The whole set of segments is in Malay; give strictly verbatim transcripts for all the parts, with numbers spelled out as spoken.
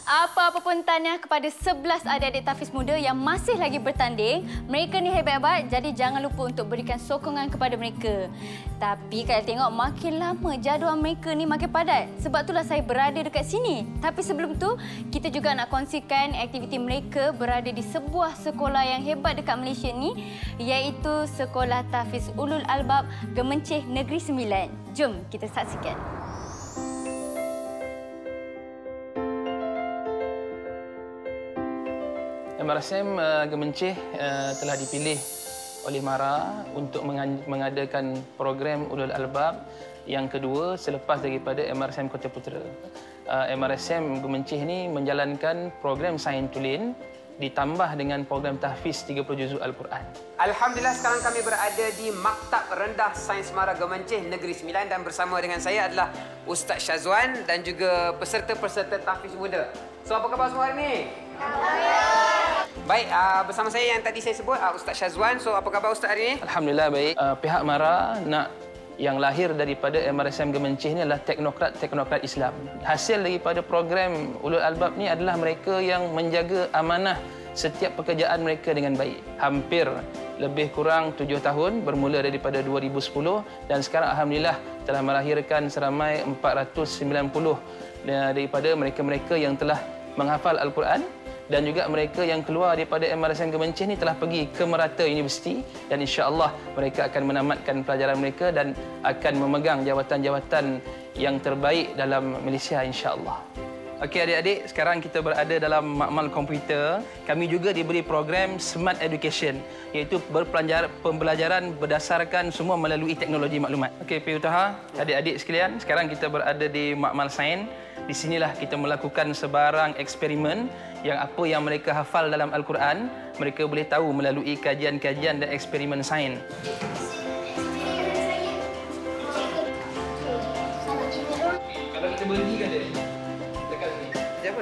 Apa-apa pun tahniah kepada sebelas adik-adik tahfiz muda yang masih lagi bertanding. Mereka ni hebat-hebat, jadi jangan lupa untuk berikan sokongan kepada mereka. Tapi kalau tengok makin lama jadual mereka ni makin padat. Sebab itulah saya berada dekat sini. Tapi sebelum tu, kita juga nak kongsikan aktiviti mereka berada di sebuah sekolah yang hebat dekat Malaysia ni, iaitu Sekolah Tahfiz Ulul Albab Gemencih Negeri Sembilan. Jom kita saksikan. M R S M uh, Gemencih uh, telah dipilih oleh MARA untuk mengadakan program Ulul Albab yang kedua selepas daripada M R S M Kota Putera. Uh, M R S M Gemencih ini menjalankan program Sains Tulen ditambah dengan program tahfiz tiga puluh juzuk Al-Quran. Alhamdulillah sekarang kami berada di Maktab Rendah Sains MARA Gemencih Negeri Sembilan dan bersama dengan saya adalah Ustaz Syazwan dan juga peserta-peserta tahfiz muda. So apa khabar semua hari ini? Alhamdulillah. Baik, uh, bersama saya yang tadi saya sebut, uh, Ustaz Syazwan. So, apa khabar Ustaz hari ini? Alhamdulillah baik. Uh, pihak MARA nak yang lahir daripada M R S M Gemencih ini adalah teknokrat-teknokrat Islam. Hasil daripada program Ulul Albab ni adalah mereka yang menjaga amanah setiap pekerjaan mereka dengan baik. Hampir lebih kurang tujuh tahun bermula daripada dua ribu sepuluh dan sekarang Alhamdulillah telah melahirkan seramai empat ratus sembilan puluh daripada mereka-mereka yang telah menghafal Al-Quran. Dan juga mereka yang keluar daripada M R S M Gemencih ini telah pergi ke Merata Universiti dan insya-Allah mereka akan menamatkan pelajaran mereka dan akan memegang jawatan-jawatan yang terbaik dalam Malaysia insya-Allah. Okey adik-adik, sekarang kita berada dalam makmal komputer. Kami juga diberi program Smart Education iaitu pembelajaran berdasarkan semua melalui teknologi maklumat. Okey P. Utaha, adik-adik sekalian, sekarang kita berada di makmal sains. Di sinilah kita melakukan sebarang eksperimen yang apa yang mereka hafal dalam Al-Quran, mereka boleh tahu melalui kajian-kajian dan eksperimen sains. Kalau kita berhenti kan dia? Dekat sini. Siapa?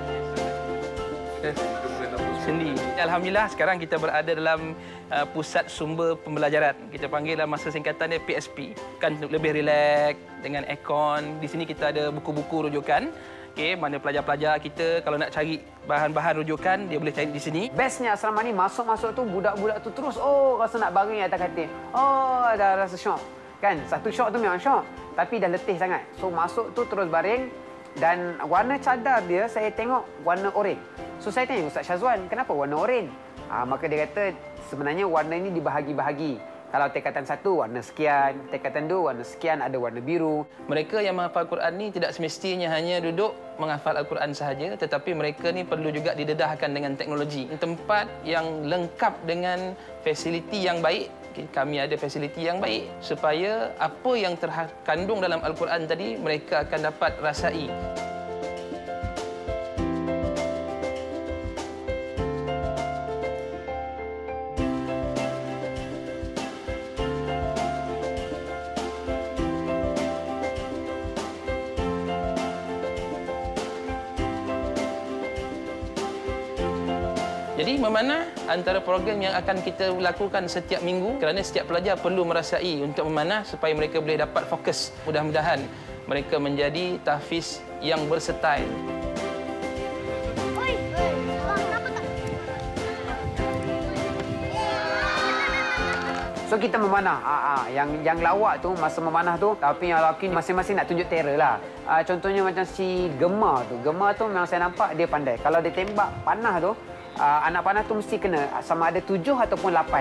Sendi. Alhamdulillah sekarang kita berada dalam uh, pusat sumber pembelajaran. Kita panggil dalam masa singkatan dia P S P. Kan lebih rileks dengan aircon. Di sini kita ada buku-buku rujukan. Okey, mana pelajar-pelajar kita kalau nak cari bahan-bahan rujukan dia boleh cari di sini. Bestnya asrama ni masuk-masuk tu budak-budak tu terus oh rasa nak baring atas katil. Oh dah rasa syok. Kan satu syok tu memang syok tapi dah letih sangat. So masuk tu terus baring dan warna cadar dia saya tengok warna oranye. So saya tanya Ustaz Syazwan, kenapa warna oranye? Ha, maka dia kata sebenarnya warna ini dibahagi-bahagi. Kalau tingkatan satu warna sekian, tingkatan dua warna sekian, ada warna biru. Mereka yang menghafal Al-Quran ni tidak semestinya hanya duduk menghafal Al-Quran sahaja, tetapi mereka ni perlu juga didedahkan dengan teknologi. Tempat yang lengkap dengan fasiliti yang baik. Kami ada fasiliti yang baik supaya apa yang terkandung dalam Al-Quran tadi mereka akan dapat rasai. Jadi memanah antara program yang akan kita lakukan setiap minggu kerana setiap pelajar perlu merasai untuk memanah supaya mereka boleh dapat fokus. Mudah-mudahan mereka menjadi tahfiz yang berstyle. So kita memanah. Ha, ha. Yang yang lawak tu masa memanah tu tapi yang lelaki masing-masing nak tunjuk terror lah. Ha, contohnya macam si Gemar tu. Gemar tu memang saya nampak dia pandai. Kalau dia tembak panah tu Uh, anak panah tu mesti kena sama ada tujuh ataupun lapan.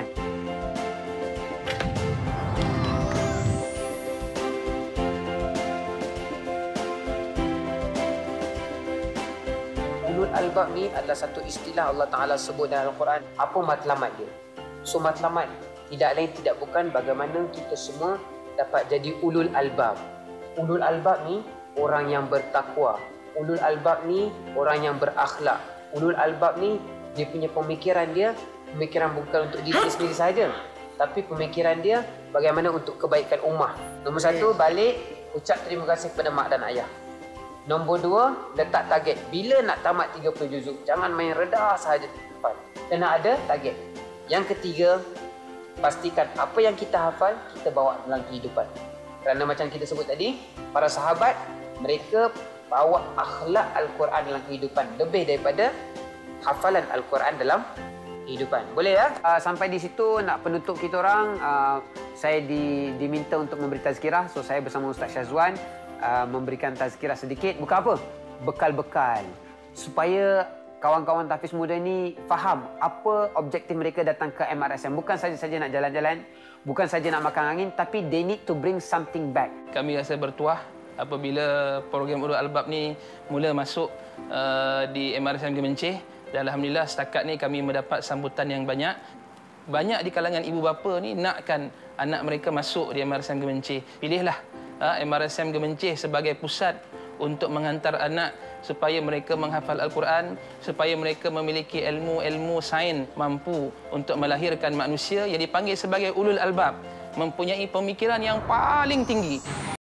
Ulul Albab ni adalah satu istilah Allah Ta'ala sebut dalam Al-Quran. Apa matlamat dia? So matlamat tidak lain tidak bukan bagaimana kita semua dapat jadi Ulul Albab. Ulul Albab ni orang yang bertakwa. Ulul Albab ni orang yang berakhlak. Ulul Albab ni dia punya pemikiran dia, pemikiran bukan untuk diri sendiri sahaja, tapi pemikiran dia bagaimana untuk kebaikan ummah. Nombor satu, balik, ucap terima kasih kepada mak dan ayah. Nombor dua, letak target. Bila nak tamat tiga puluh juzuk, jangan main redah sahaja depan. Kena ada target. Yang ketiga, pastikan apa yang kita hafal, kita bawa dalam kehidupan. Kerana macam kita sebut tadi, para sahabat, mereka bawa akhlak Al-Quran dalam kehidupan lebih daripada hafalan Al-Quran dalam kehidupan. Boleh ya? Uh, sampai di situ nak penutup kita orang, uh, saya di, diminta untuk memberi tazkirah. So saya bersama Ustaz Syazwan uh, memberikan tazkirah sedikit. Bukan apa? Bekal-bekal supaya kawan-kawan tahfiz muda ni faham apa objektif mereka datang ke M R S M. Bukan saja-saja nak jalan-jalan, bukan saja nak makan angin, tapi they need to bring something back. Kami rasa bertuah apabila program Ulul Albab ni mula masuk uh, di M R S M Gemencih. Dan Alhamdulillah setakat ni kami mendapat sambutan yang banyak. Banyak di kalangan ibu bapa ni nakkan anak mereka masuk di M R S M Gemencih. Pilihlah uh, M R S M Gemencih sebagai pusat untuk menghantar anak supaya mereka menghafal Al-Quran, supaya mereka memiliki ilmu-ilmu sains mampu untuk melahirkan manusia yang dipanggil sebagai Ulul Albab, mempunyai pemikiran yang paling tinggi.